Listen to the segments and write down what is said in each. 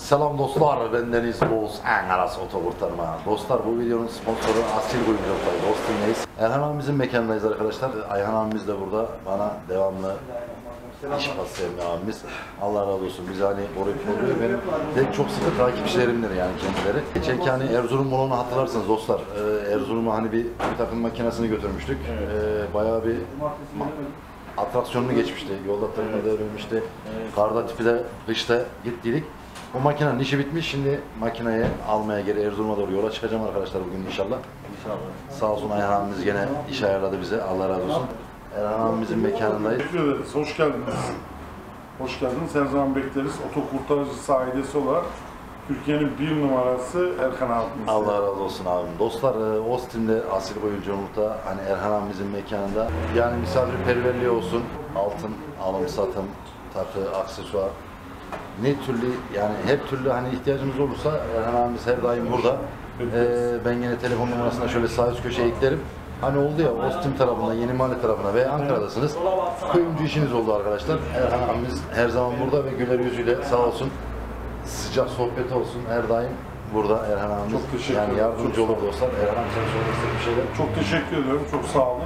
Selam dostlar, ben Deniz Boz, Ankara'sı otokurtarma. Dostlar, bu videonun sponsoru Asil Kuyumculuk'tayız, Austin'deyiz. Erhan abimizin mekanındayız arkadaşlar. Ayhan abimiz de burada bana devamlı iş paslayan bir abimiz. Allah razı olsun, bizi hani koruyup koruyor. Benim de çok sıkı takipçilerimdir yani kendileri. Geçenki hani Erzurum Molo'nu hatırlarsınız dostlar. Erzurum'a hani bir takım makinesini götürmüştük. Bayağı bir atraksiyonunu geçmişti. Yolda tırmanı devrilmişti. Karda tipi de kışta gittiydik. Bu makinenin işi bitmiş. Şimdi makineyi almaya geri Erzurum'a doğru yola çıkacağım arkadaşlar bugün inşallah. İnşallah. Sağ olsun Ayhan abimiz gene iş ayarladı bize. Allah razı olsun. Erhan abimizin mekanındayız. Teşekkür ederiz. Hoş geldiniz. Hoş geldiniz. Her zaman bekleriz. Otokurtarıcısı ailesi olarak Türkiye'nin bir numarası Erhan abimiz. Allah razı olsun abim. Dostlar, Austin'de Asil Kuyumculuk'ta hani Erhan abimizin mekanında yani misafirperverliği olsun, altın alım satım, takı, aksesuar, ne türlü yani her türlü hani ihtiyacımız olursa Erhan abimiz her daim burada. Ben yine telefon numarasına şöyle sağ üst köşeye eklerim. Hani oldu ya Austin tarafında, Yeni Mahalle tarafına veya Ankara'dasınız. Kuyumcu işiniz oldu arkadaşlar. Erhan abimiz her zaman burada ve güler yüzüyle sağ olsun. Sıcak sohbet olsun her daim burada Erhan abimiz. Çok teşekkür yani ederim. yardımcı olur dostlar. Erhan abi sen söylemek istediğin bir şeyler. Çok teşekkür ediyorum. Çok sağ olun.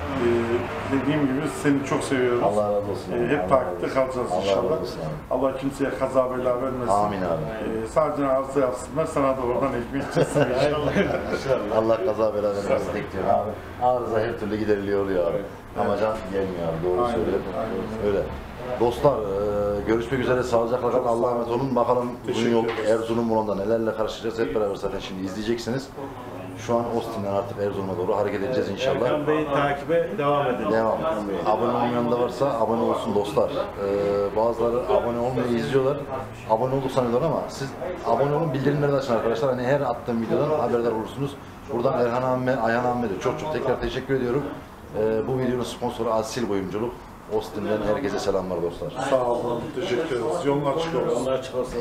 Dediğim gibi seni çok seviyoruz. Allah razı olsun. Hep takipte kalacağız inşallah. Allah razı olsun. Allah kimseye kaza bela vermesin. Amin abi. Sadece arıza yapsınlar. Sana da oradan ekmek çıksın inşallah. Allah kaza bela vermesin bekliyorum abi. Arıza her türlü gideriliyor oluyor abi. Ama can gelmiyor abi. Doğru söylüyor. Öyle. Dostlar, görüşmek üzere, sağlıcakla kalın, Allah'a emanet olun. Bakalım uzun yol Erzurum Molo'nda nelerle karşılaşacağız hep beraber zaten şimdi izleyeceksiniz. Şu an Austin'den artık Erzurum'a doğru hareket edeceğiz inşallah. Erkan Bey'i takibe devam edelim. Devam. Abone olmayan da varsa abone olsun dostlar. Bazıları abone olmayı izliyorlar. Abone olduk sanıyorlar ama siz abone olun, bildirimleri de açın arkadaşlar. Hani her attığım videodan haberdar olursunuz. Buradan Erhan abime, Ayhan abime de çok tekrar teşekkür ediyorum. Bu videonun sponsoru Asil Kuyumculuk. Austin'den herkese selamlar dostlar. Sağ olun. Teşekkür ederiz. Yolun açık olsun. Onlar çıkarsın.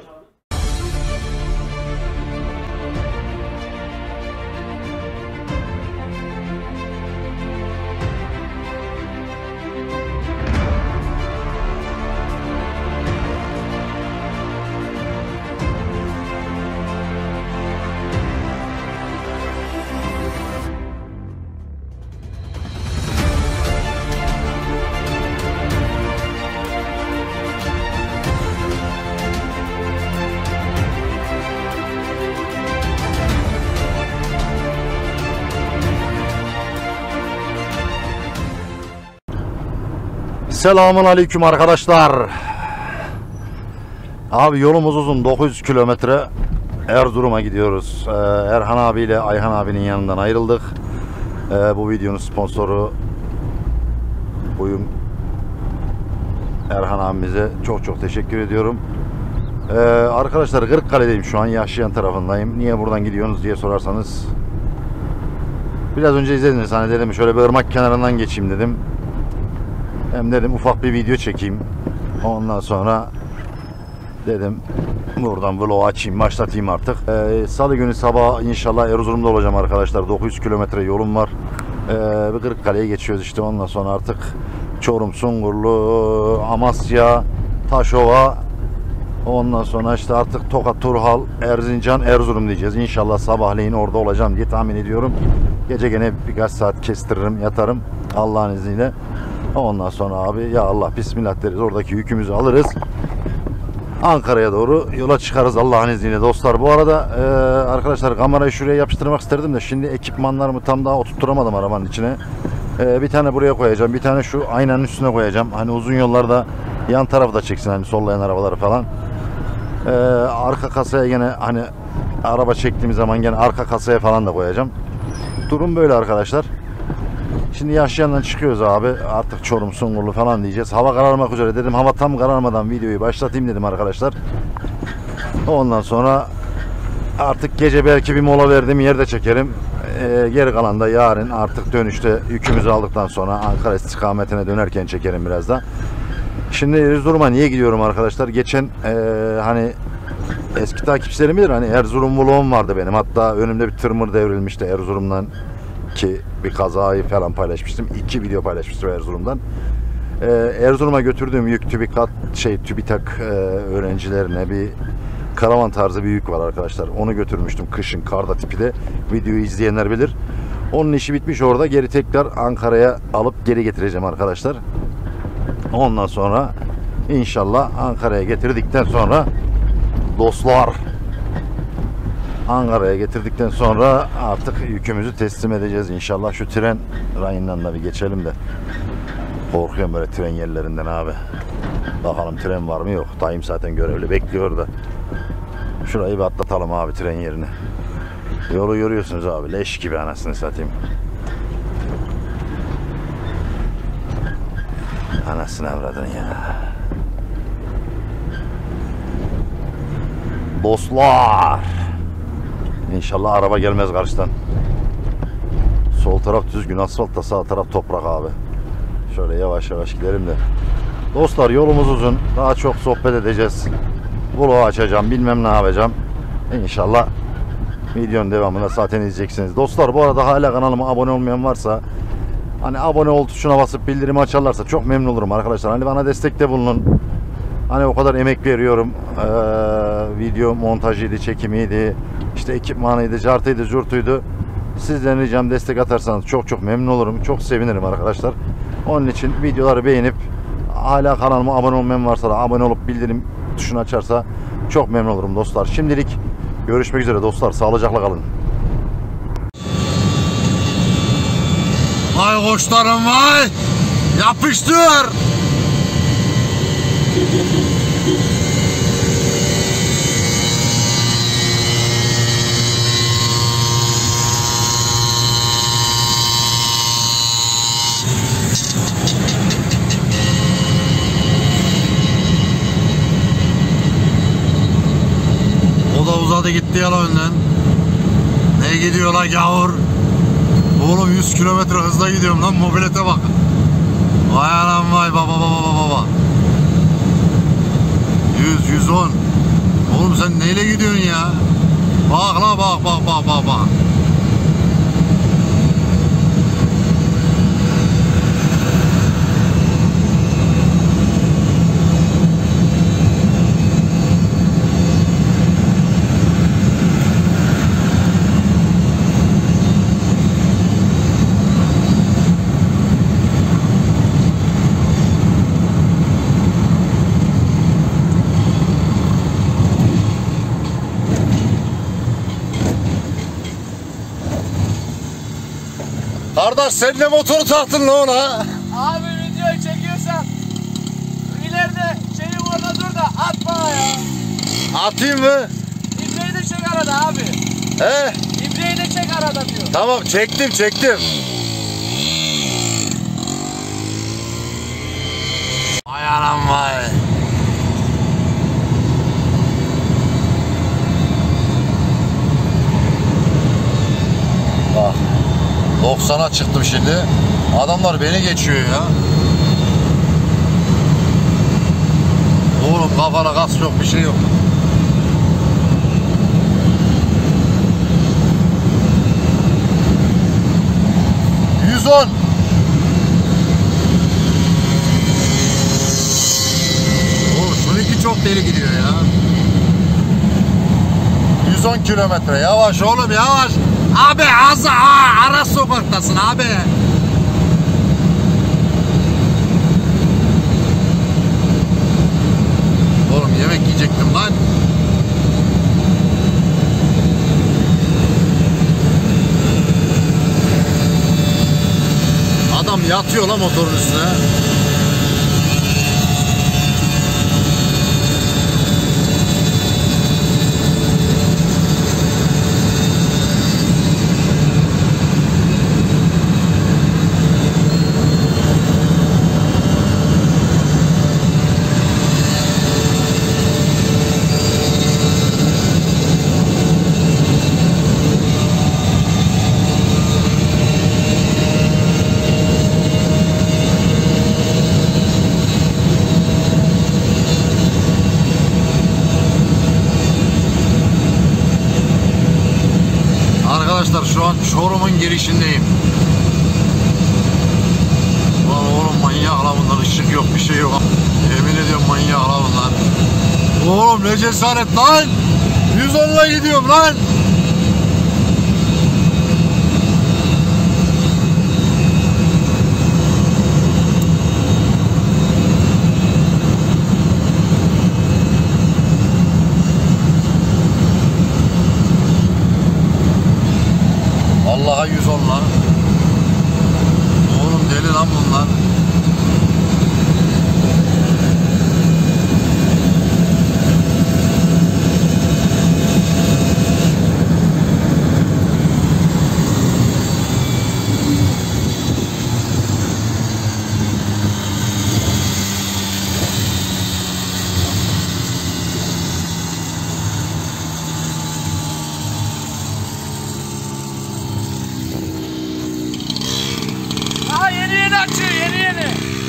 Selamun aleyküm arkadaşlar. Abi yolumuz uzun, 900 kilometre Erzurum'a gidiyoruz. Erhan abiyle Ayhan abinin yanından ayrıldık. Bu videonun sponsoru buyum Erhan abimize çok teşekkür ediyorum. Arkadaşlar Kırıkkale'deyim şu an, Yaşayan tarafındayım. Niye buradan gidiyorsunuz diye sorarsanız, biraz önce izlediniz hani, dedim şöyle bir ırmak kenarından geçeyim dedim. Hem dedim ufak bir video çekeyim. Ondan sonra dedim buradan vlog açayım, başlatayım artık. Salı günü sabah inşallah Erzurum'da olacağım arkadaşlar. 900 kilometre yolum var. Bir Kırıkkale'ye geçiyoruz işte. Ondan sonra artık Çorum, Sungurlu, Amasya, Taşova. Ondan sonra işte artık Tokat, Turhal, Erzincan, Erzurum diyeceğiz. İnşallah sabahleyin orada olacağım diye tahmin ediyorum. Gece gene birkaç saat kestiririm, yatarım Allah'ın izniyle. Ondan sonra abi ya Allah bismillah deriz, oradaki yükümüzü alırız, Ankara'ya doğru yola çıkarız Allah'ın izniyle dostlar. Bu arada arkadaşlar kamerayı şuraya yapıştırmak isterdim de şimdi ekipmanlarımı tam daha oturtturamadım arabanın içine. Bir tane buraya koyacağım, bir tane şu aynanın üstüne koyacağım. Hani uzun yollarda yan tarafı da çeksin, hani sollayan arabaları falan. Arka kasaya gene hani araba çektiğim zaman gene arka kasaya falan da koyacağım. Durum böyle arkadaşlar. Şimdi Yaşayan'dan çıkıyoruz abi. Artık Çorum, Sungurlu falan diyeceğiz. Hava kararmak üzere dedim. Hava tam kararmadan videoyu başlatayım dedim arkadaşlar. Ondan sonra artık gece belki bir mola verdiğim yerde çekerim. Geri kalan da yarın artık dönüşte yükümüzü aldıktan sonra Ankara istikametine dönerken çekerim biraz da. Şimdi Erzurum'a niye gidiyorum arkadaşlar? Geçen hani eski takipçilerim bilir, hani Erzurum vlogum vardı benim. Hatta önümde bir tırmır devrilmişti Erzurum'dan. Ki bir kazayı falan paylaşmıştım. 2 video paylaşmıştım Erzurum'dan. Erzurum'a götürdüğüm yük TÜBİTAK öğrencilerine bir karavan tarzı bir yük var arkadaşlar. Onu götürmüştüm kışın karda tipi de. Videoyu izleyenler bilir. Onun işi bitmiş orada. Geri tekrar Ankara'ya alıp geri getireceğim arkadaşlar. Ondan sonra inşallah Ankara'ya getirdikten sonra dostlar, Ankara'ya getirdikten sonra artık yükümüzü teslim edeceğiz inşallah. Şu tren rayından da bir geçelim de. Korkuyorum böyle tren yerlerinden abi. Bakalım tren var mı yok. Dayım zaten görevli bekliyor da. Şurayı bir atlatalım abi, tren yerini. Yolu görüyorsunuz abi, leş gibi anasını satayım. Anasını avradın ya. Dostlar, İnşallah araba gelmez karşıdan. Sol taraf düzgün asfalt da sağ taraf toprak abi. Şöyle yavaş yavaş gidelim de. Dostlar, yolumuz uzun. Daha çok sohbet edeceğiz. Vlog açacağım, bilmem ne yapacağım. İnşallah videonun devamında zaten izleyeceksiniz. Dostlar, bu arada hala kanalıma abone olmayan varsa, hani abone ol tuşuna basıp bildirimi açarlarsa çok memnun olurum arkadaşlar. Hani bana destekte bulunun. Hani o kadar emek veriyorum. Video montajıydı, çekimiydi, işte ekipmanıydı, cartıydı, curtuydu. Sizden ricam destek atarsanız çok çok memnun olurum. Çok sevinirim arkadaşlar. Onun için videoları beğenip hala kanalıma abone olmayan varsa da abone olup bildirim tuşunu açarsa çok memnun olurum dostlar. Şimdilik görüşmek üzere dostlar. Sağlıcakla kalın. Vay koçlarım vay! Yapıştır! O da uzadı gitti ya önden. Ne gidiyor la gavur? Oğlum 100 kilometre hızla gidiyorum lan, mobilete bak. Vay anam vay, baba baba baba. 100 110. Oğlum sen neyle gidiyorsun ya? Bak la bak bak bak bak bak. Kardeş, sen de motoru taktın lan ona. Abi videoyu çekiyorsan ileride şeyin orada dur da at bana ya. Atayım mı? İbreyi de çek arada abi. He? İbreyi de çek arada diyor. Tamam, çektim. Vay anam vay. Bak. 90'a çıktım şimdi. Adamlar beni geçiyor ya. Oğlum kafana gaz yok, bir şey yok. %110. Oğlum şununki çok deli gidiyor ya. 110 kilometre. Yavaş oğlum, yavaş. Abi az ara sokaktasın abi. Oğlum yemek yiyecektim lan. Adam yatıyor lan motorun üstüne. Arkadaşlar şu an showroom'un girişindeyim. Ulan oğlum manyak la bunlar, ışık yok, bir şey yok. Yemin ediyorum manyak la bunlar. Oğlum ne cesaret lan. 110'la gidiyorum lan. Vallahi 110 lan. Oğlum deli lan bunlar. Aha yeni açıyor yeni.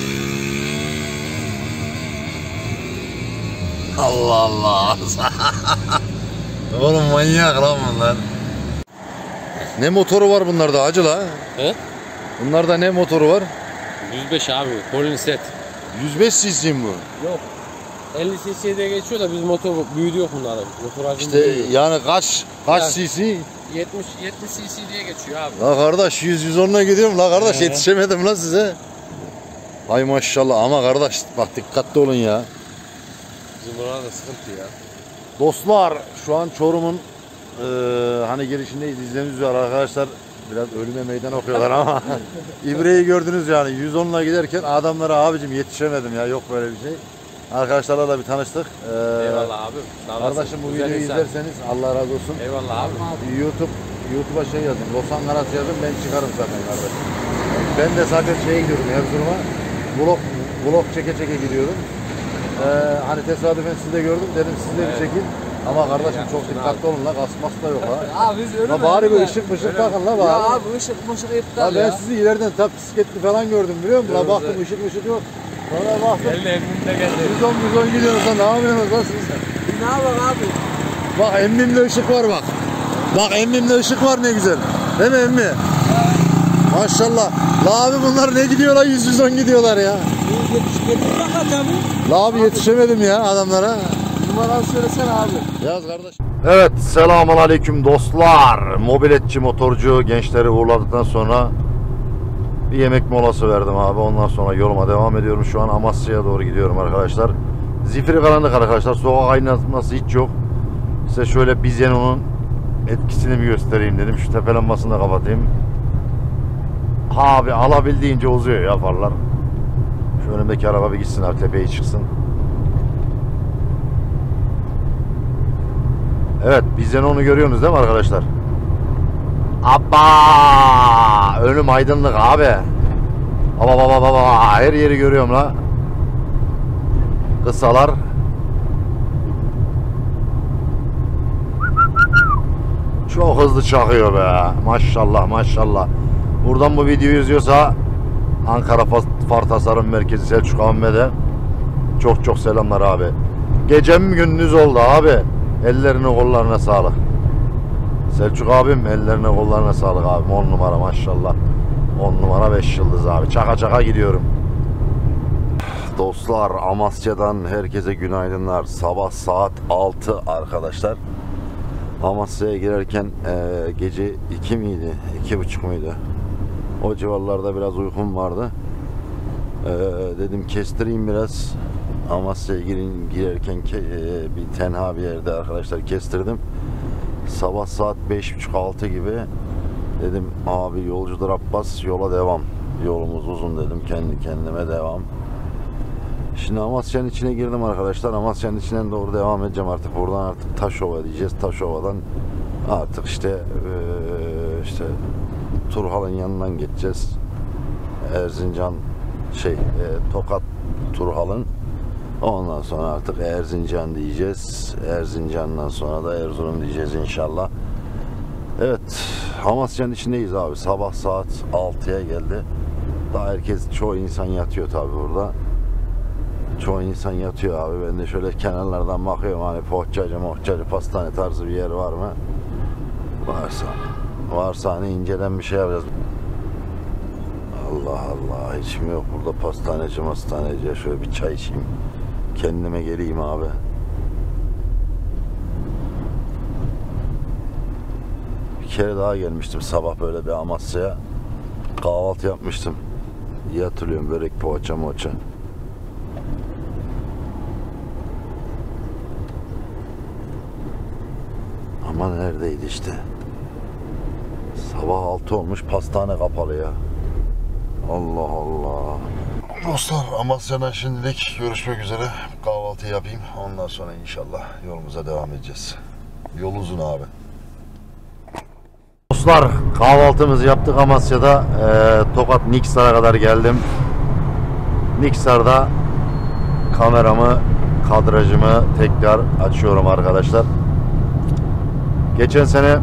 Allah Allah. Oğlum manyak lan bunlar. Ne motoru var bunlarda acı la? He? Bunlarda ne motoru var? 105 abi. Colin set. 105 cc mi bu? Yok. 50 cc diye geçiyor da biz motor büyüdü yok bunların. Motor hacmi İşte büyüyor. yani kaç Yani. cc? 70 cc diye geçiyor abi. La kardeş 110'la gidiyorum la kardeş yetişemedim la size. Ay maşallah ama kardeş bak dikkatli olun ya. Bizim buralarda sıkıntı ya. Dostlar şu an Çorum'un hani girişindeyiz, izlediğiniz üzere arkadaşlar biraz ölüme meydan okuyorlar ama ibreyi gördünüz yani 110'la giderken adamlara abicim yetişemedim ya, yok böyle bir şey. Arkadaşlarla da bir tanıştık. Eyvallah abi. Sağ olasın. Kardeşim bu Güzel videoyu insan. izlerseniz Allah razı olsun. Eyvallah abi. YouTube'a şey yazın, Losan Karası yazın, ben çıkarım zaten kardeşim. Ben de zaten şeye gidiyorum Erzurum'a, vlog çeke gidiyorum. Hani tesadüfen sizi de gördüm, dedim siz de bir çekin. Ama kardeşim çok dikkatli olun la, kasması da yok ha. Abi biz öyle La bari bir ışık takın la bari. Ya abi ışık iptal La ben sizi ileriden bisikletli falan gördüm biliyor musun? La baktım ışık yok. Sonra baktım. Geldi evimde geldi. 110 gidiyoruz lan, ne yapıyorsunuz lan siz? Ne yapalım abi? Bak emmimde ışık var bak. Bak emmimde ışık var ne güzel. Değil mi emmi? Maşallah. La abi bunlar ne gidiyorlar, 110 gidiyorlar ya. La abi yetişemedim ya adamlara. Numaranı söylesene abi. Yaz kardeş. Evet, selamun aleyküm dostlar. Mobiletçi motorcu gençleri uğurladıktan sonra bir yemek molası verdim abi. Ondan sonra yoluma devam ediyorum. Şu an Amasya'ya doğru gidiyorum arkadaşlar. Zifiri karanlık arkadaşlar. Sokak aydınlatması hiç yok. Size şöyle Bizeno'nun etkisini bir göstereyim dedim. Şu tepe lambasını da kapatayım. Abi alabildiğince uzuyor ya farlar. Şu önümdeki araba bir gitsin abi, tepeye çıksın. Evet, Bizeno'nu görüyorsunuz değil mi arkadaşlar? Abba! Önüm aydınlık abi. Baba, her yeri görüyorum la. Kısalar. Çok hızlı çakıyor be. Maşallah. Buradan bu videoyu izliyorsa Ankara Far Tasarım Merkezi Selçuk Ahmet'e çok selamlar abi. Gecem gündüz oldu abi. Ellerine kollarına sağlık. Selçuk abim ellerine kollarına sağlık abi. 10 numara maşallah. 10 numara 5 yıldız abi. Çaka gidiyorum. Dostlar Amasya'dan herkese günaydınlar. Sabah saat 6 arkadaşlar. Amasya'ya girerken gece 2 miydi? 2.30 muydu? O civarlarda biraz uykum vardı. Dedim kestireyim biraz. Amasya'ya girerken bir tenha bir yerde arkadaşlar kestirdim. Sabah saat 5.30-6 gibi dedim abi yolcudur Abbas, yola devam. Yolumuz uzun dedim, kendi kendime devam. Şimdi Amasya'nın içine girdim arkadaşlar. Amasya'nın içinden doğru devam edeceğim artık. Buradan artık Taşova diyeceğiz. Taşova'dan artık işte Turhal'ın yanından geçeceğiz. Erzincan Tokat Turhal'ın. Ondan sonra artık Erzincan diyeceğiz. Erzincan'dan sonra da Erzurum diyeceğiz inşallah. Evet, Amasya'nın içindeyiz abi. Sabah saat 6'ya geldi. Daha çoğu insan yatıyor tabi burada. Çoğu insan yatıyor abi. Ben de şöyle kenarlardan bakıyorum, hani poğaçacı pastane tarzı bir yer var mı? Varsa hani inceden bir şey yapacağız. Allah hiç mi yok burada pastaneci. Şöyle bir çay içeyim, kendime geleyim abi. kere daha gelmiştim sabah böyle bir Amasya'ya. Kahvaltı yapmıştım. İyi hatırlıyorum, börek, poğaça moça. Ama neredeydi işte. Sabah 6 olmuş, pastane kapalı ya. Allah Allah. Dostlar, Amasya'dan şimdilik görüşmek üzere. Kahvaltı yapayım. Ondan sonra inşallah yolumuza devam edeceğiz. Yol uzun abi. Dostlar, kahvaltımızı yaptık Amasya'da. Tokat Niksar'a kadar geldim. Niksar'da kameramı, kadrajımı tekrar açıyorum arkadaşlar. Geçen sene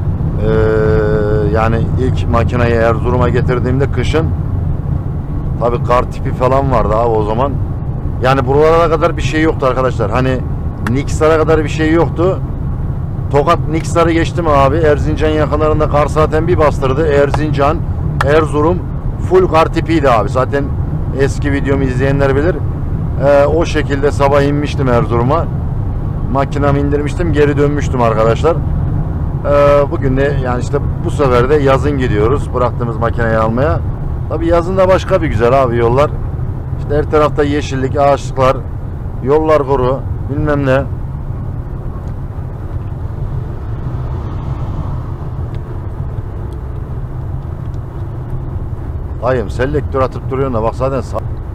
yani ilk makineyi Erzurum'a getirdiğimde kışın tabi kar tipi falan vardı abi o zaman. Yani buralara kadar bir şey yoktu arkadaşlar. Hani Niksar'a kadar bir şey yoktu. Tokat Niksar'ı geçtim abi. Erzincan yakınlarında kar zaten bir bastırdı. Erzincan, Erzurum full kar tipiydi abi. Zaten eski videomu izleyenler bilir. O şekilde sabah inmiştim Erzurum'a. Makinamı indirmiştim. Geri dönmüştüm arkadaşlar. Bugün de yani işte bu sefer de yazın gidiyoruz. Bıraktığımız makineyi almaya. Tabi yazın da başka bir güzel abi yollar. İşte her tarafta yeşillik, ağaçlıklar, yollar kuru, bilmem ne. Dayım selektör atıp duruyorsun da bak zaten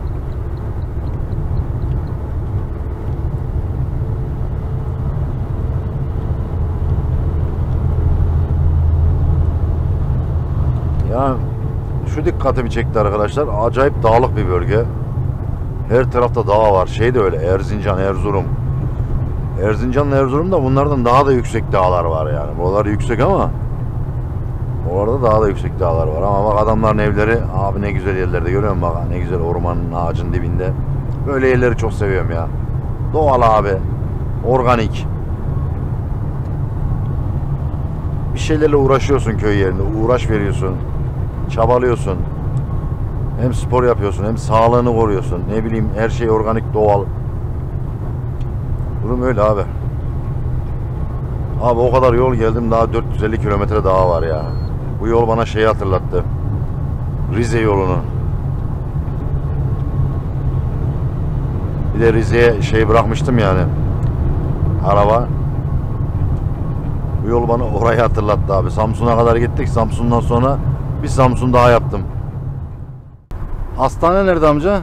ya şu dikkatimi çekti arkadaşlar. Acayip dağlık bir bölge. Her tarafta dağ var. Şey de öyle. Erzincan, Erzurum. Erzincan'la Erzurum'da bunlardan daha da yüksek dağlar var yani. Buralar yüksek ama orada daha da yüksek dağlar var. Ama bak adamların evleri abi ne güzel yerlerde, görüyor musun bak ne güzel ormanın, ağacın dibinde. Böyle yerleri çok seviyorum ya. Doğal abi. Organik. Bir şeylerle uğraşıyorsun köy yerinde. Uğraş veriyorsun. Çabalıyorsun. Hem spor yapıyorsun hem sağlığını koruyorsun. Ne bileyim her şey organik, doğal. Durum öyle abi. Abi o kadar yol geldim, daha 450 kilometre daha var ya. Bu yol bana şeyi hatırlattı. Rize yolunu. Bir de Rize'ye şey bırakmıştım yani. Araba. Bu yol bana orayı hatırlattı abi. Samsun'a kadar gittik. Samsun'dan sonra bir Samsun daha yaptım. Hastane nerede amca?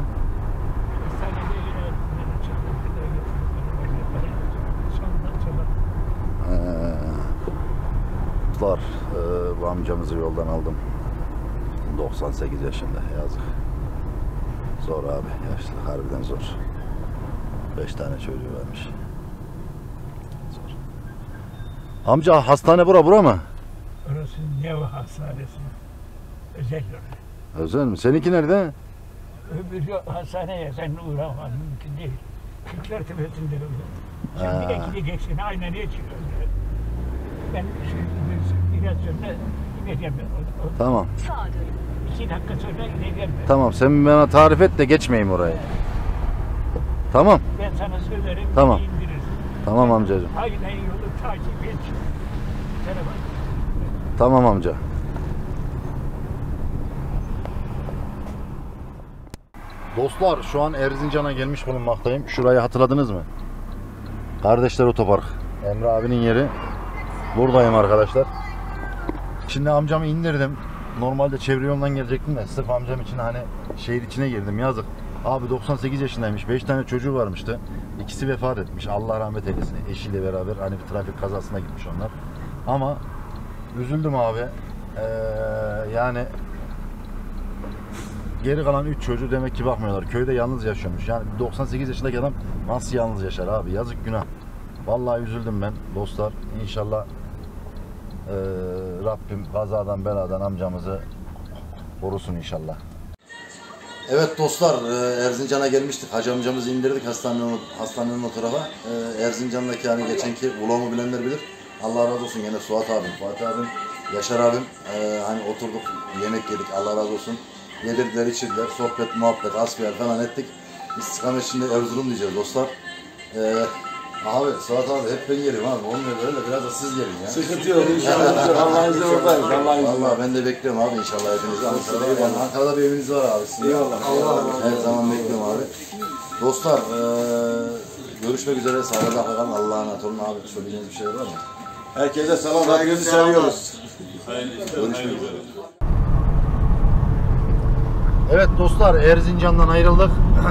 Bu amcamızı yoldan aldım. 98 yaşında, yazık. Zor abi, yaşlılık harbiden zor. 5 tane çocuğu varmış. Zor. Amca hastane bura mı? Orası Neva Hastanesi. Özel orası. Özel mi? Seninki nerede? Öbür hastaneye sen uğraman mümkün değil. Kırklar Tepesi'nde öyle. Şimdi ekleyeceksin, aynen ne çıkıyor? Ben biraz sonra ineceğim ben. Tamam. 2 dakika sonra ineceğim ben. Tamam, sen bana tarif et de geçmeyeyim orayı. Tamam. Ben sana söylerim, Tamam. indirirsin. Tamam amcacığım. Aynen yolu takip et. Telefon. Tamam amca. Dostlar, şu an Erzincan'a gelmiş bulunmaktayım. Şurayı hatırladınız mı? Kardeşler Otopark. Emre abinin yeri. Buradayım arkadaşlar. Şimdi amcamı indirdim. Normalde çevre yoldan gelecektim de sırf amcam için hani şehir içine girdim, yazık. Abi 98 yaşındaymış. 5 tane çocuğu varmıştı. İkisi vefat etmiş. Allah rahmet eylesin. Eşiyle beraber hani bir trafik kazasına gitmiş onlar. Ama üzüldüm abi. Yani geri kalan 3 çocuğu demek ki bakmıyorlar. Köyde yalnız yaşıyormuş. Yani 98 yaşındaki adam nasıl yalnız yaşar abi? Yazık, günah. Vallahi üzüldüm ben dostlar. İnşallah Rabbim kazadan beladan amcamızı korusun inşallah. Evet dostlar, Erzincan'a gelmiştik. Hacı amcamızı indirdik hastanenin o tarafa. Erzincan'daki hani geçenki vlogumu bilenler bilir. Allah razı olsun yine Suat abim, Fatih abim, Yaşar abim. Hani oturduk, yemek yedik, Allah razı olsun. Yedirdiler, içirdiler, sohbet, muhabbet, asbihal falan ettik. İstikamet şimdi Erzurum diyeceğiz dostlar. Abi Suat abi hep ben geliyorum abi. Olmuyor böyle biraz da siz gelin ya. Sıkıntı yok inşallah. Allah'ın izniyle oradayız. Allah'ın izniyle. Valla ben de bekliyorum abi inşallah hepinizi. Ankara'da bir eviniz var abi sizin. Eyvallah. Her zaman bekliyorum abi. Dostlar görüşmek üzere. Sağlıkla kalın. Allah'a emanet olun abi. Söyleyeceğiniz bir şey var mı? Herkese selam. Herkese seviyoruz. Görüşmek üzere. Evet dostlar Erzincan'dan ayrıldık.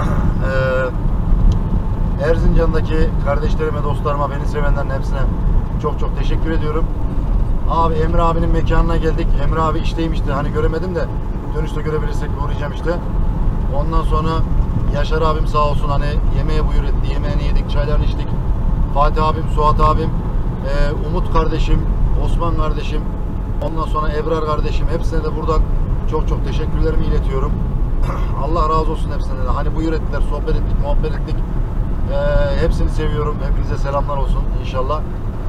Erzincan'daki kardeşlerime, dostlarıma, beni sevenlerin hepsine çok çok teşekkür ediyorum. Abi Emre abinin mekanına geldik. Emre abi işteymişti. Hani göremedim de dönüşte görebilirsek uğrayacağım işte. Ondan sonra Yaşar abim sağ olsun hani yemeğe buyur etti. Yemeğini yedik, çaylarını içtik. Fatih abim, Suat abim, Umut kardeşim, Osman kardeşim, ondan sonra Ebrar kardeşim hepsine de buradan çok çok teşekkürlerimi iletiyorum. Allah razı olsun hepsine de. Hani buyur ettiler, sohbet ettik, muhabbet ettik. Hepsini seviyorum. Hepinize selamlar olsun inşallah.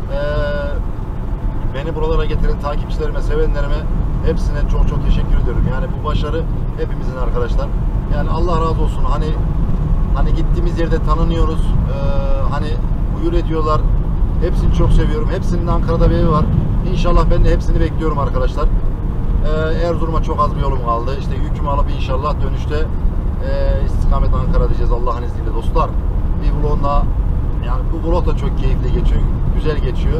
Beni buralara getiren takipçilerime, sevenlerime hepsine çok çok teşekkür ediyorum. Yani bu başarı hepimizin arkadaşlar. Yani Allah razı olsun. Hani gittiğimiz yerde tanınıyoruz. Hani buyur ediyorlar. Hepsini çok seviyorum. Hepsinin Ankara'da bir evi var. İnşallah ben de hepsini bekliyorum arkadaşlar. Erzurum'a çok az bir yolum kaldı. İşte yükümü alıp inşallah dönüşte istikamet Ankara diyeceğiz Allah'ın izniyle dostlar. Bir vlogla yani bu vlog da çok keyifli geçiyor. Güzel geçiyor.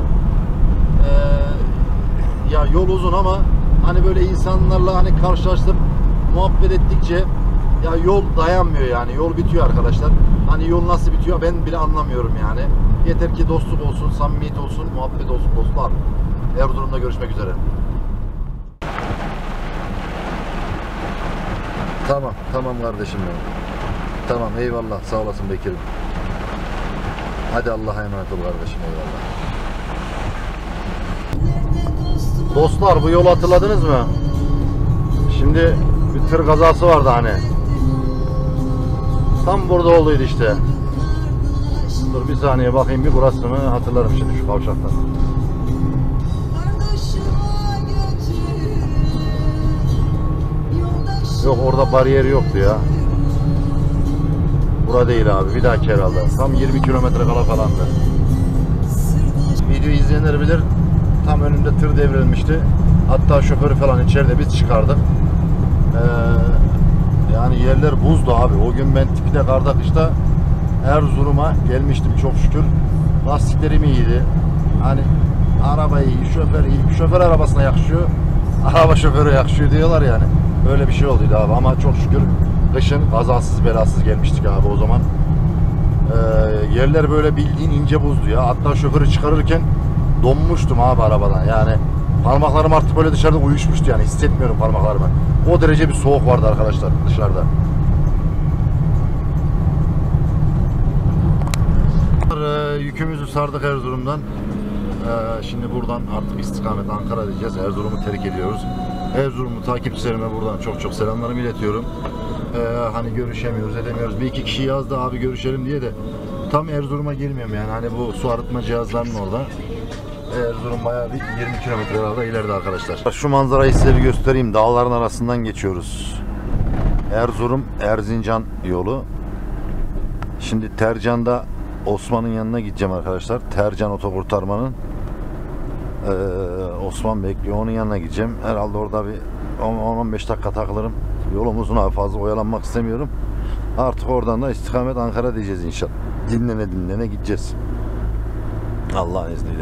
Ya yol uzun ama hani böyle insanlarla hani karşılaştıp muhabbet ettikçe ya yol dayanmıyor yani. Yol bitiyor arkadaşlar. Hani yol nasıl bitiyor ben bile anlamıyorum yani. Yeter ki dostluk olsun, samimiyet olsun, muhabbet olsun dostlar. Erzurum'da görüşmek üzere. Tamam kardeşim benim. Tamam eyvallah sağ olasın Bekir'im. Hadi Allah'a emanet ol kardeşim eyvallah. Dostlar bu yolu hatırladınız mı? Şimdi bir tır kazası vardı hani. Tam burada olduydu işte. Dur bir saniye bakayım bir burası mı hatırlarım şimdi şu kavşaktan. Yok orada bariyer yoktu ya. Bura değil abi bir dahaki herhalde. Tam 20 kilometre kala falandı. Video izleyenler bilir. Tam önümde tır devrilmişti. Hatta şoförü falan içeride biz çıkardık. Yani yerler buzdu abi. O gün ben tipide karda kışta Erzurum'a gelmiştim çok şükür. Lastiklerim iyiydi. Hani araba iyi, şoför iyi. Şoför arabasına yakışıyor. Araba şoförü yakışıyor diyorlar yani. Öyle bir şey olduydu abi ama çok şükür kışın kazasız belasız gelmiştik abi o zaman. Yerler böyle bildiğin ince buzdu ya. Hatta şoförü çıkarırken donmuştum abi arabadan. Yani parmaklarım artık böyle dışarıda uyuşmuştu yani hissetmiyorum parmaklarımı. O derece bir soğuk vardı arkadaşlar dışarıda. Yükümüzü sardık Erzurum'dan. Şimdi buradan artık istikamet Ankara diyeceğiz. Erzurum'u terk ediyoruz. Erzurumlu takipçilerime buradan çok çok selamlarımı iletiyorum. Hani görüşemiyoruz, edemiyoruz. Bir iki kişi yazdı abi görüşelim diye de tam Erzurum'a girmiyorum yani. Hani bu su arıtma cihazlarının orada. Erzurum bayağı bir 20 kilometre ileride arkadaşlar. Şu manzarayı size bir göstereyim. Dağların arasından geçiyoruz. Erzurum, Erzincan yolu. Şimdi Tercan'da Osman'ın yanına gideceğim arkadaşlar. Tercan otokurtarmanın. Osman bekliyor. Onun yanına gideceğim. Herhalde orada bir 10-15 dakika takılırım. Yolum uzun abi fazla oyalanmak istemiyorum. Artık oradan da istikamet Ankara diyeceğiz inşallah. Dinlene gideceğiz. Allah'ın izniyle.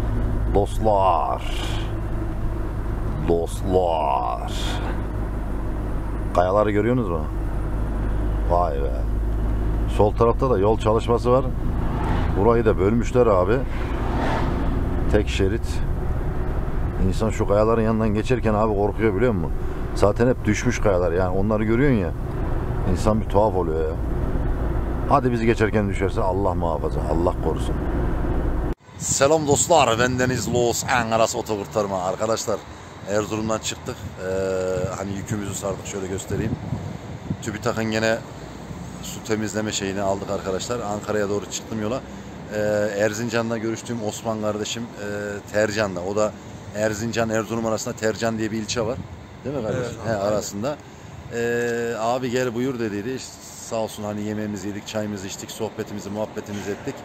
Dostlar. Kayaları görüyorsunuz mu? Vay be. Sol tarafta da yol çalışması var. Burayı da bölmüşler abi. Tek şerit. İnsan şu kayaların yanından geçerken abi korkuyor biliyor musun? Zaten hep düşmüş kayalar yani onları görüyorsun ya. İnsan bir tuhaf oluyor ya. Hadi bizi geçerken düşerse Allah muhafaza, Allah korusun. Selam dostlar, bendeniz Los Angeles otokurtarma. Arkadaşlar Erzurum'dan çıktık. Hani yükümüzü sardık şöyle göstereyim. TÜBİTAK'ın gene su temizleme şeyini aldık arkadaşlar. Ankara'ya doğru çıktım yola. Erzincan'da görüştüğüm Osman kardeşim Tercan'da. O da Erzincan, Erzurum arasında Tercan diye bir ilçe var. Değil mi kardeşim? Evet, arasında. Abi gel buyur dediydi. Sağ olsun hani yemeğimizi yedik, çayımızı içtik, sohbetimizi, muhabbetimizi ettik.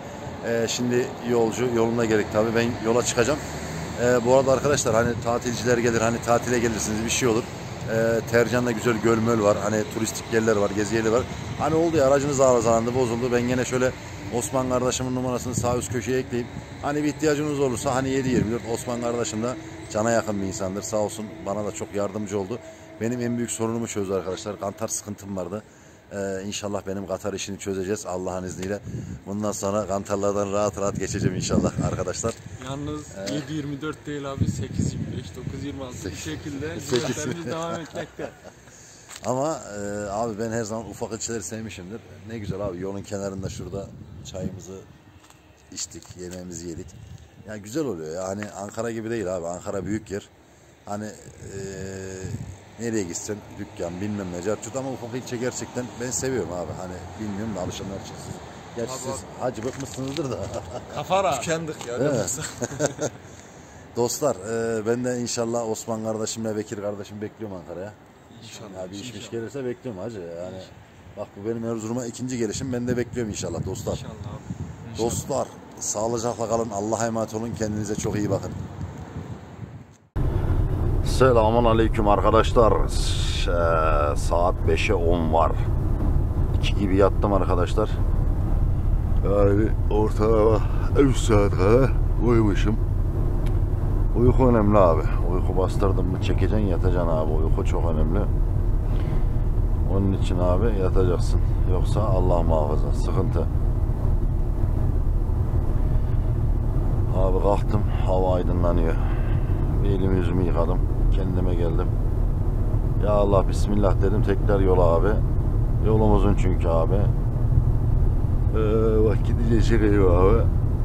Şimdi yolcu yoluna gerek tabii. Ben yola çıkacağım. Bu arada arkadaşlar hani tatilciler gelir, hani tatile gelirsiniz bir şey olur. Tercan'da güzel göl möl var. Hani turistik yerler var, gezi yerleri var. Hani oldu ya aracınız arızalandı, bozuldu. Ben yine şöyle Osman kardeşimin numarasını sağ üst köşeye ekleyeyim. Hani bir ihtiyacınız olursa hani 7/24 Osman kardeşim de cana yakın bir insandır. Sağ olsun bana da çok yardımcı oldu. Benim en büyük sorunumu çözdü arkadaşlar. Kantar sıkıntım vardı. İnşallah benim Katar işini çözeceğiz Allah'ın izniyle. Bundan sonra kantarlardan rahat rahat geçeceğim inşallah arkadaşlar. Yalnız 7.24 değil abi 8.25, 9.26 bir şekilde hizmetlerimiz devam etmekte. Ama abi ben her zaman ufak ilçeleri sevmişimdir. Ne güzel abi yolun kenarında şurada çayımızı içtik, yemeğimizi yedik. Ya güzel oluyor ya. Hani Ankara gibi değil abi. Ankara büyük yer. Hani nereye gitsen dükkan bilmem ne carçut ama ufak ilçe gerçekten ben seviyorum abi. Hani bilmiyorum da alışanlar için siz. Gerçi siz hacı bıkmışsınızdır da. Kafara. Tükendik ya. Evet. Dostlar ben de inşallah Osman kardeşimle Bekir kardeşim bekliyorum Ankara'ya. İnşallah. Ya bir işmiş gelirse bekliyorum hacı. Yani bak bu benim Erzurum'a ikinci gelişim. Ben de bekliyorum inşallah dostlar. İnşallah abi. İnşallah. Dostlar sağlıcakla kalın. Allah'a emanet olun. Kendinize çok iyi bakın. Selamun aleyküm arkadaşlar. Saat 5'e 10 var. 2 gibi yattım arkadaşlar. Yani ortalama 3 saat kadar uyumuşum. Uyku önemli abi. Uyku bastırdım mı çekeceksin yatacaksın abi. Uyku çok önemli. Onun için abi yatacaksın. Yoksa Allah muhafaza sıkıntı. Abi kalktım. Hava aydınlanıyor. Bir elimi yüzümü yıkadım. Kendime geldim. Ya Allah bismillah dedim. Tekrar yola abi. Yolumuzun çünkü abi. Bak gidince çıkıyor abi.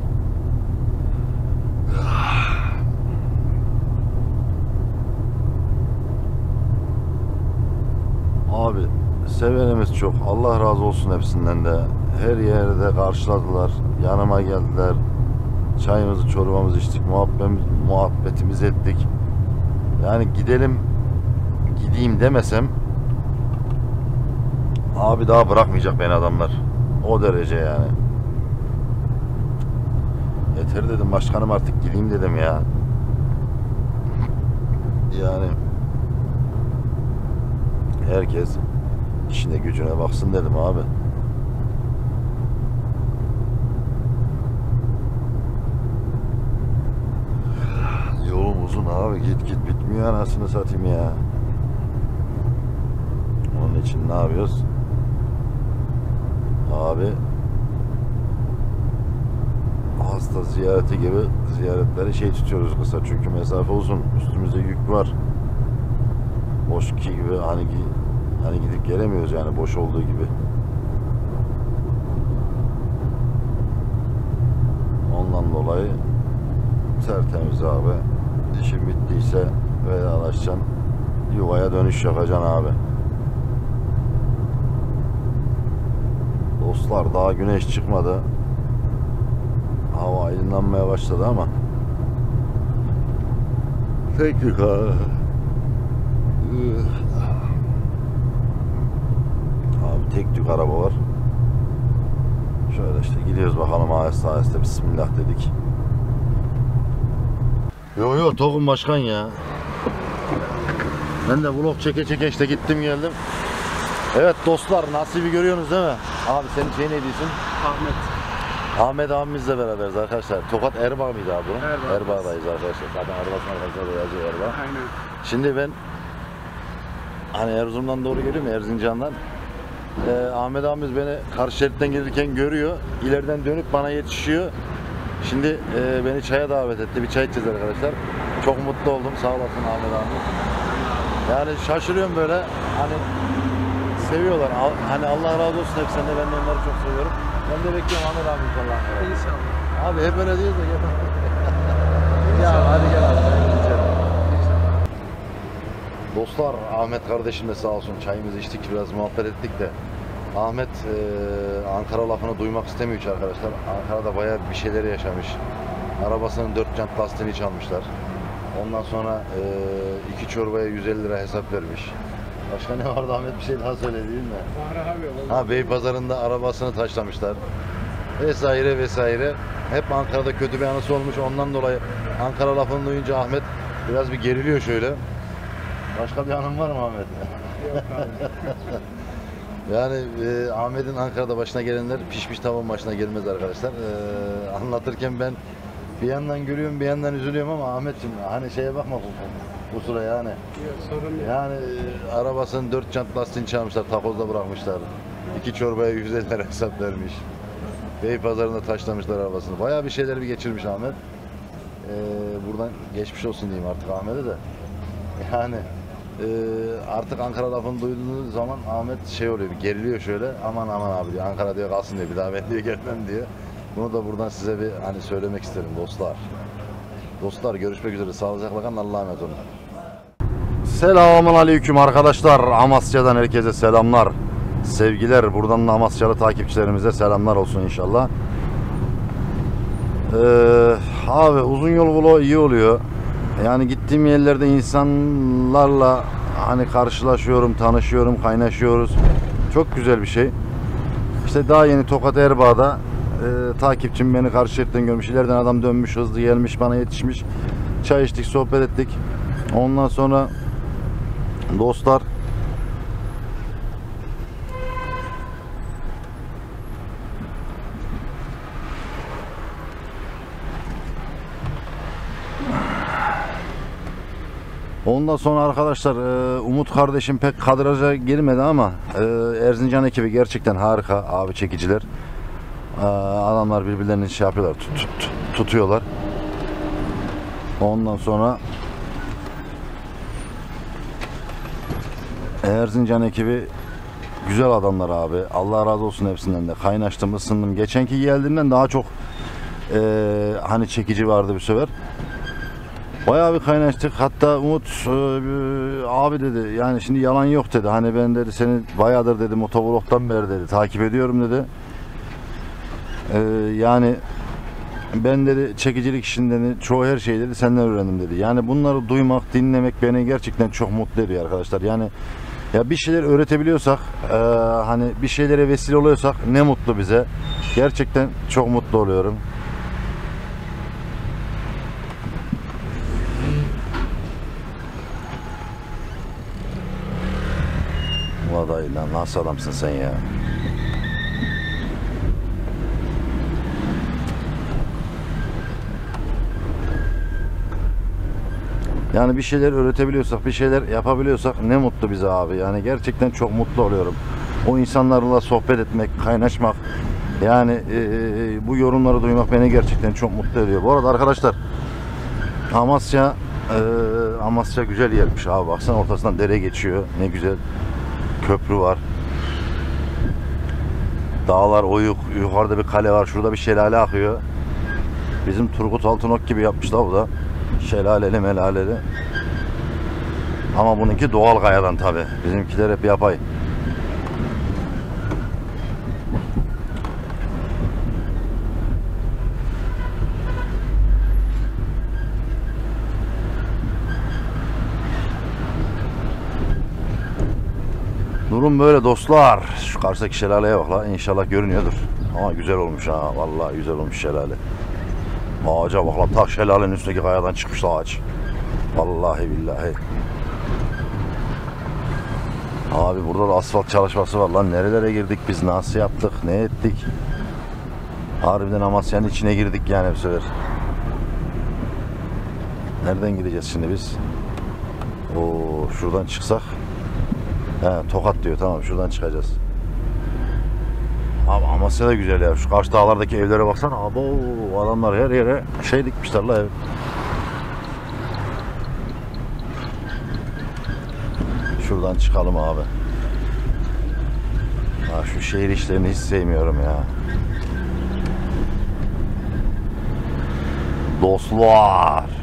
Abi sevenimiz çok. Allah razı olsun hepsinden de. Her yerde karşıladılar. Yanıma geldiler. Çayımızı, çorbamızı içtik. Muhabbetimizi ettik. Yani gideyim demesem abi daha bırakmayacak beni adamlar. O derece yani. Yeter dedim başkanım artık gideyim dedim ya. Yani herkes işine gücüne baksın dedim abi. Yolum uzun abi git bitmiyor anasını satayım ya. Onun için ne yapıyoruz? Abi hasta ziyareti gibi ziyaretleri tutuyoruz kısa çünkü mesafe uzun. Üstümüzde yük var. Boş gibi hani gidip gelemiyoruz yani boş olduğu gibi. Ondan dolayı tertemiz abi. İşin bittiyse vedalaşacaksın. Yuvaya dönüş yapacaksın abi. Dostlar daha güneş çıkmadı. Hava aydınlanmaya başladı ama teknik abi. Abi tek tük araba var. Şöyle işte gidiyoruz bakalım aheste bismillah dedik. Yo tokum başkan ya. Ben de vlog çeke işte gittim geldim. Evet dostlar nasibi görüyorsunuz değil mi? Abi senin şey ne diyorsun? Ahmet abimizle beraberiz arkadaşlar. Tokat Erbağ mıydı abi bu? Erbağ'dayız arkadaşlar. Zaten arabasının arkasında da yazıyor Erbağ. Aynen. Şimdi ben hani Erzurum'dan doğru geliyorum ya Erzincan'dan. Ahmet abimiz beni karşı şeritten gelirken görüyor. İleriden dönüp bana yetişiyor. Şimdi beni çaya davet etti. Bir çay içeceğiz arkadaşlar. Çok mutlu oldum. Sağ olasın Ahmet abi. Yani şaşırıyorum böyle. Hani seviyorlar. Hani Allah razı olsun hepsinden. Ben de onları çok seviyorum. Ben de bekliyorum Ahmet abi inşallah. İnşallah. Abi hep öyle diyoruz da gel. Ya hadi gel abi. Dostlar Ahmet kardeşim de sağ olsun çayımızı içtik biraz muhabbet ettik de Ahmet Ankara lafını duymak istemiyor hiç arkadaşlar. Ankara'da bayağı bir şeyler yaşamış. Arabasının 4 jant lastiğini çalmışlar. Ondan sonra 2 çorbaya 150 lira hesap vermiş. Başka ne vardı Ahmet bir şey daha söyledi değil mi? Ha Beypazarı'nda arabasını taşlamışlar. vesaire vesaire. Hep Ankara'da kötü bir anısı olmuş. Ondan dolayı Ankara lafını duyunca Ahmet biraz bir geriliyor şöyle. Başka bir anın var mı Ahmet? Yok abi. Yani Ahmet'in Ankara'da başına gelenler pişmiş tavuğun başına gelmez arkadaşlar. Anlatırken ben bir yandan gülüyorum bir yandan üzülüyorum ama Ahmetciğim hani şeye bakma bu sıra yani. Yok, sorun yok. Yani arabasının 4 jant lastiğini çalmışlar, takozda bırakmışlar. 2 çorbaya 150 lira hesap vermiş. Beypazarı'nda taşlamışlar arabasını. Bayağı bir şeyler bir geçirmiş Ahmet. Buradan geçmiş olsun diyeyim artık Ahmet'e de. Yani artık Ankara lafını duyduğu zaman Ahmet şey oluyor, bir geriliyor şöyle. Aman aman abi diyor, Ankara diyor kalsın diyor, bir daha ben diyor gelmem diyor. Bunu da buradan size bir hani söylemek isterim dostlar. Dostlar görüşmek üzere, sağlıcakla kalın, Allah'a emanet olun. Selamun aleyküm arkadaşlar. Amasya'dan herkese selamlar. Sevgiler. Buradan da Amasyalı takipçilerimize selamlar olsun inşallah. Abi uzun yol vlog iyi oluyor. Yani gittiğim yerlerde insanlarla hani karşılaşıyorum, tanışıyorum, kaynaşıyoruz. Çok güzel bir şey. İşte daha yeni Tokat Erbaa'da takipçim beni karşı şeritten görmüş. İleriden adam dönmüş, hızlı gelmiş, bana yetişmiş. Çay içtik, sohbet ettik. Ondan sonra dostlar ondan sonra arkadaşlar Umut kardeşim pek kadraja girmedi ama Erzincan ekibi gerçekten harika abi, çekiciler. Adamlar birbirlerini şey yapıyorlar, tutuyorlar. Ondan sonra Erzincan ekibi güzel adamlar abi. Allah razı olsun hepsinden de. Kaynaştım, ısındım. Geçenki geldiğimden daha çok hani çekici vardı bir sefer. Bayağı bir kaynaştık. Hatta Umut abi dedi, yani şimdi yalan yok dedi. Hani ben dedi seni bayağıdır dedi motovlog'tan beri dedi takip ediyorum dedi. Yani ben dedi çekicilik işinden çoğu her şeyi dedi senden öğrendim dedi. Yani bunları duymak, dinlemek beni gerçekten çok mutlu ediyor arkadaşlar. Yani ya bir şeyler öğretebiliyorsak, hani bir şeylere vesile oluyorsak ne mutlu bize. Gerçekten çok mutlu oluyorum. Ulan dayı lan nasıl adamsın sen ya. Yani bir şeyler öğretebiliyorsak, bir şeyler yapabiliyorsak ne mutlu bize abi. Yani gerçekten çok mutlu oluyorum. O insanlarla sohbet etmek, kaynaşmak, yani bu yorumları duymak beni gerçekten çok mutlu ediyor. Bu arada arkadaşlar Amasya güzel yermiş abi. Baksana ortasından dere geçiyor. Ne güzel. Köprü var. Dağlar oyuk. Yukarıda bir kale var. Şurada bir şelale akıyor. Bizim Turgut Altınok gibi yapmışlar bu da. Şelaleli melaleli. Ama bununki doğal kayadan tabi. Bizimkiler hep yapay. Durum böyle dostlar. Şu karşıdaki şelaleye bak la. İnşallah görünüyordur. Ama güzel olmuş ha. Vallahi güzel olmuş şelale. Ağaca bak lan. Tak şelalenin üstündeki kayadan çıkmış ağaç. Vallahi billahi. Abi burada da asfalt çalışması var lan. Nerelere girdik biz? Nasıl yaptık? Ne ettik? Harbiden Amasya'nın içine girdik yani bir sefer. Nereden gideceğiz şimdi biz? Oo, şuradan çıksak. He, Tokat diyor, tamam, şuradan çıkacağız. Abi Amasya da güzel ya. Şu karşı dağlardaki evlere baksana. Abo, adamlar her yere şey dikmişler la ev. Şuradan çıkalım abi. Ha, şu şehir işlerini hiç sevmiyorum ya. Dostlar.